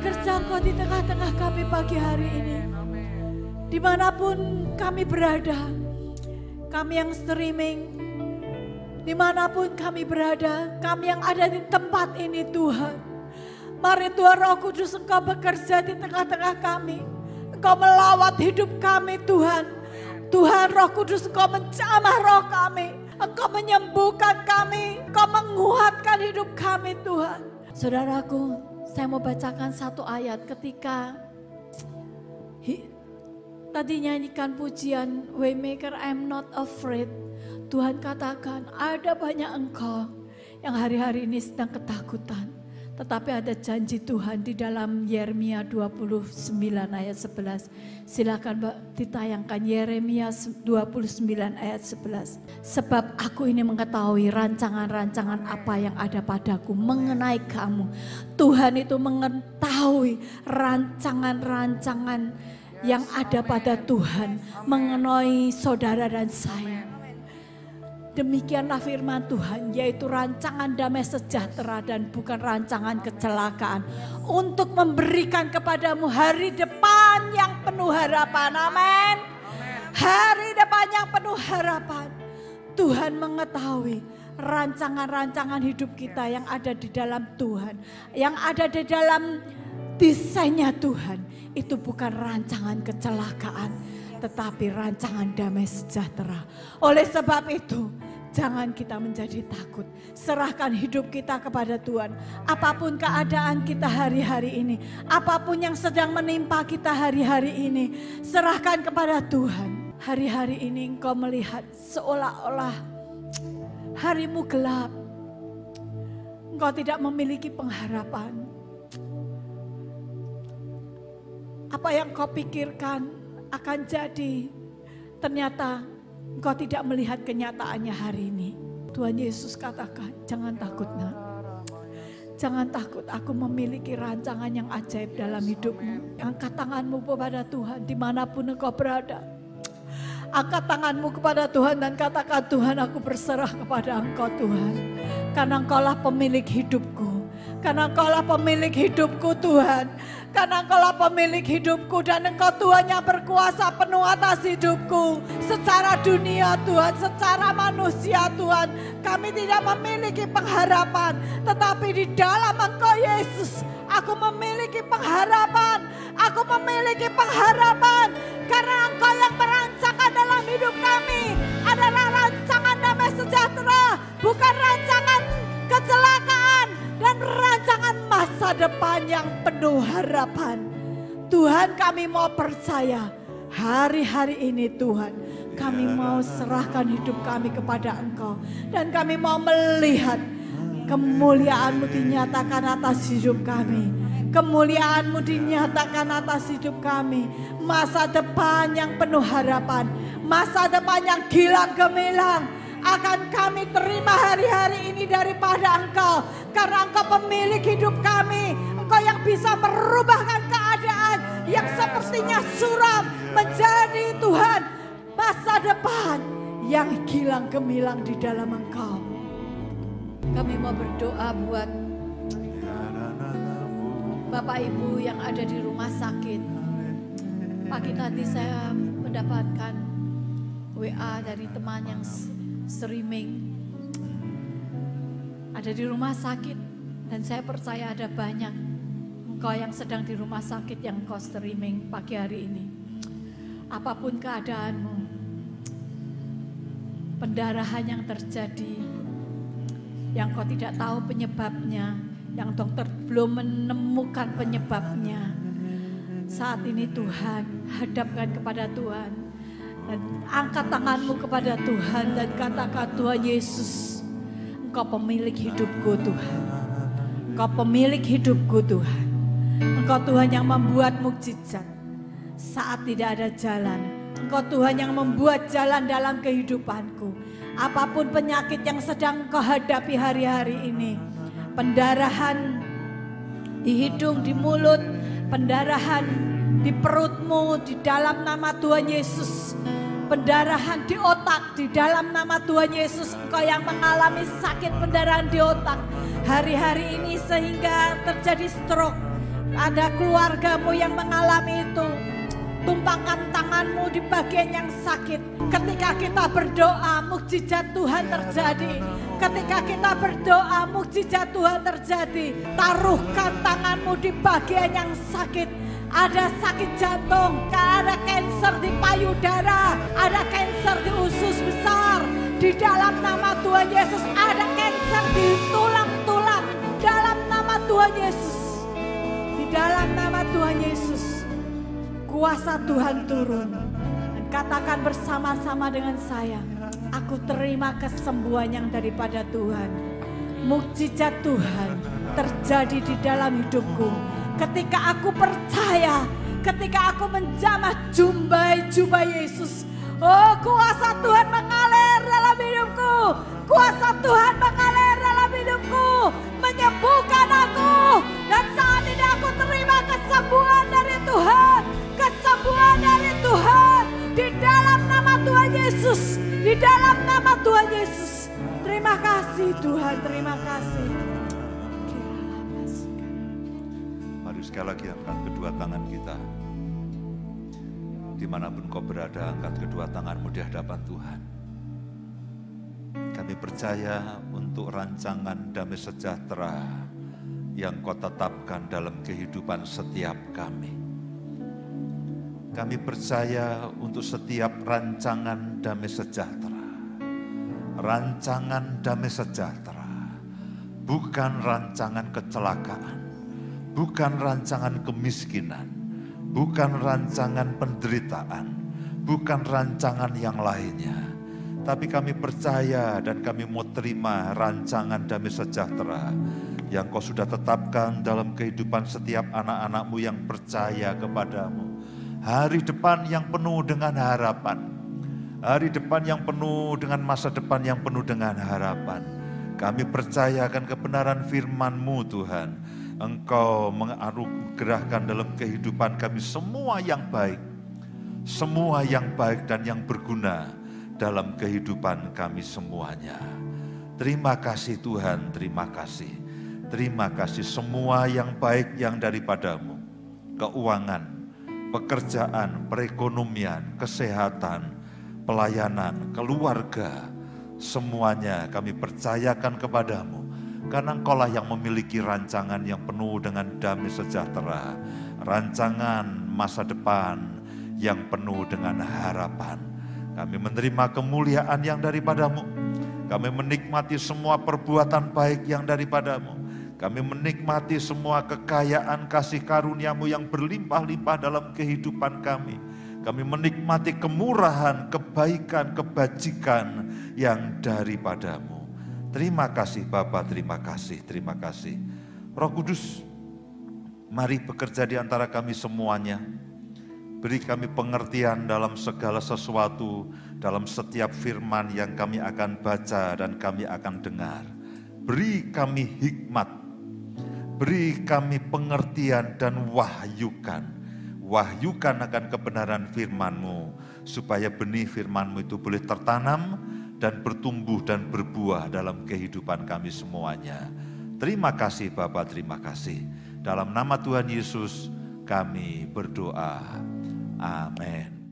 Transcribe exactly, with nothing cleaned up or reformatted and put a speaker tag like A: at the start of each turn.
A: bekerja Engkau di tengah-tengah kami pagi hari ini. Dimanapun kami berada, kami yang streaming, dimanapun kami berada, kami yang ada di tempat ini Tuhan. Mari Tuhan Roh Kudus Engkau bekerja di tengah-tengah kami. Engkau melawat hidup kami Tuhan. Tuhan Roh Kudus Engkau menjamah roh kami. Engkau menyembuhkan kami. Engkau menguatkan hidup kami Tuhan. Saudaraku, saya mau bacakan satu ayat ketika hi, tadi nyanyikan pujian Waymaker I'm not afraid. Tuhan katakan ada banyak engkau yang hari-hari ini sedang ketakutan. Tetapi ada janji Tuhan di dalam Yeremia dua puluh sembilan ayat sebelas. Silakan Mbak ditayangkan Yeremia dua puluh sembilan ayat sebelas. Sebab aku ini mengetahui rancangan-rancangan apa yang ada padaku mengenai kamu. Tuhan itu mengetahui rancangan-rancangan yang ada pada Tuhan mengenai saudara dan saya. Demikianlah firman Tuhan, yaitu rancangan damai sejahtera dan bukan rancangan kecelakaan, untuk memberikan kepadamu hari depan yang penuh harapan. Amin. Hari depan yang penuh harapan. Tuhan mengetahui rancangan-rancangan hidup kita yang ada di dalam Tuhan, yang ada di dalam desainnya Tuhan. Itu bukan rancangan kecelakaan, tetapi rancangan damai sejahtera. Oleh sebab itu, jangan kita menjadi takut. Serahkan hidup kita kepada Tuhan. Apapun keadaan kita hari-hari ini, apapun yang sedang menimpa kita hari-hari ini, serahkan kepada Tuhan. Hari-hari ini engkau melihat seolah-olah harimu gelap. Engkau tidak memiliki pengharapan. Apa yang kau pikirkan akan jadi, ternyata engkau tidak melihat kenyataannya hari ini. Tuhan Yesus katakan, jangan takut nak. Jangan takut, aku memiliki rancangan yang ajaib dalam hidupmu. Angkat tanganmu kepada Tuhan dimanapun engkau berada. Angkat tanganmu kepada Tuhan dan katakan, Tuhan aku berserah kepada Engkau Tuhan. Karena Engkaulah pemilik hidupku. Karena Engkaulah pemilik hidupku Tuhan. Karena Engkaulah pemilik hidupku dan Engkau Tuhan yang berkuasa penuh atas hidupku. Secara dunia Tuhan, secara manusia Tuhan, kami tidak memiliki pengharapan. Tetapi di dalam Engkau Yesus, aku memiliki pengharapan. Aku memiliki pengharapan. Karena Engkau yang merancangkan dalam hidup kami adalah rancangan damai sejahtera. Bukan rancangan kecelakaan. Dan rancangan masa depan yang penuh harapan. Tuhan, kami mau percaya hari-hari ini Tuhan, kami mau serahkan hidup kami kepada Engkau. Dan kami mau melihat kemuliaan-Mu dinyatakan atas hidup kami. Kemuliaan-Mu dinyatakan atas hidup kami. Masa depan yang penuh harapan. Masa depan yang gilang gemilang akan kami terima hari-hari ini daripada Engkau. Karena Engkau pemilik hidup kami. Engkau yang bisa merubahkan keadaan yang sepertinya suram menjadi Tuhan masa depan yang gilang gemilang di dalam Engkau. Kami mau berdoa buat Bapak Ibu yang ada di rumah sakit. Pagi tadi saya mendapatkan W A dari teman yang streaming, ada di rumah sakit, dan saya percaya ada banyak engkau yang sedang di rumah sakit yang engkau streaming pagi hari ini. Apapun keadaanmu, pendarahan yang terjadi, yang kau tidak tahu penyebabnya, yang dokter belum menemukan penyebabnya, saat ini Tuhan, hadapkan kepada Tuhan. Dan angkat tanganmu kepada Tuhan dan katakan, Tuhan Yesus, Engkau pemilik hidupku Tuhan. Engkau pemilik hidupku Tuhan. Engkau Tuhan yang membuat mukjizat saat tidak ada jalan. Engkau Tuhan yang membuat jalan dalam kehidupanku. Apapun penyakit yang sedang kau hadapi hari-hari ini, pendarahan di hidung, di mulut, pendarahan di perutmu, di dalam nama Tuhan Yesus. Pendarahan di otak, di dalam nama Tuhan Yesus. Engkau yang mengalami sakit pendarahan di otak hari-hari ini sehingga terjadi stroke. Ada keluargamu yang mengalami itu. Tumpangkan tanganmu di bagian yang sakit. Ketika kita berdoa, mukjizat Tuhan terjadi. Ketika kita berdoa, mukjizat Tuhan terjadi. Taruhkan tanganmu di bagian yang sakit. Ada sakit jantung, ada kanker di payudara, ada kanker di usus besar. Di dalam nama Tuhan Yesus, ada kanker di tulang-tulang. Dalam nama Tuhan Yesus. Di dalam nama Tuhan Yesus. Kuasa Tuhan turun. Dan katakan bersama-sama dengan saya, aku terima kesembuhan yang daripada Tuhan. Mukjizat Tuhan terjadi di dalam hidupku. Ketika aku percaya, ketika aku menjamah jumbai-jumbai Yesus. Oh, kuasa Tuhan mengalir dalam hidupku. Kuasa Tuhan mengalir dalam hidupku. Menyembuhkan aku. Dan saat ini aku terima kesembuhan dari Tuhan. Kesembuhan dari Tuhan. Di dalam nama Tuhan Yesus. Di dalam nama Tuhan Yesus. Terima kasih Tuhan, terima kasih.
B: Mari sekali lagi angkat kedua tangan kita. Dimanapun kau berada, angkat kedua tanganmu di hadapan Tuhan. Kami percaya untuk rancangan damai sejahtera yang kau tetapkan dalam kehidupan setiap kami. Kami percaya untuk setiap rancangan damai sejahtera. Rancangan damai sejahtera. Bukan rancangan kecelakaan. Bukan rancangan kemiskinan. Bukan rancangan penderitaan. Bukan rancangan yang lainnya. Tapi kami percaya dan kami mau terima rancangan damai sejahtera yang kau sudah tetapkan dalam kehidupan setiap anak-anakmu yang percaya kepadamu. Hari depan yang penuh dengan harapan. Hari depan yang penuh dengan masa depan yang penuh dengan harapan. Kami percaya akan kebenaran firman-Mu Tuhan. Engkau menganugerahkan dalam kehidupan kami semua yang baik. Semua yang baik dan yang berguna dalam kehidupan kami semuanya. Terima kasih Tuhan, terima kasih. Terima kasih semua yang baik yang daripada-Mu. Keuangan, pekerjaan, perekonomian, kesehatan, pelayanan, keluarga, semuanya kami percayakan kepadamu. Karena Engkaulah yang memiliki rancangan yang penuh dengan damai sejahtera. Rancangan masa depan yang penuh dengan harapan. Kami menerima kemuliaan yang daripada-Mu. Kami menikmati semua perbuatan baik yang daripada-Mu. Kami menikmati semua kekayaan kasih karunia-Mu yang berlimpah-limpah dalam kehidupan kami. Kami menikmati kemurahan, kebaikan, kebajikan yang daripada-Mu. Terima kasih Bapa, terima kasih, terima kasih. Roh Kudus, mari bekerja di antara kami semuanya. Beri kami pengertian dalam segala sesuatu, dalam setiap firman yang kami akan baca dan kami akan dengar. Beri kami hikmat, beri kami pengertian dan wahyukan. Wahyukan akan kebenaran firman-Mu, supaya benih firman-Mu itu boleh tertanam dan bertumbuh dan berbuah dalam kehidupan kami semuanya. Terima kasih Bapa, terima kasih. Dalam nama Tuhan Yesus kami berdoa. Amin.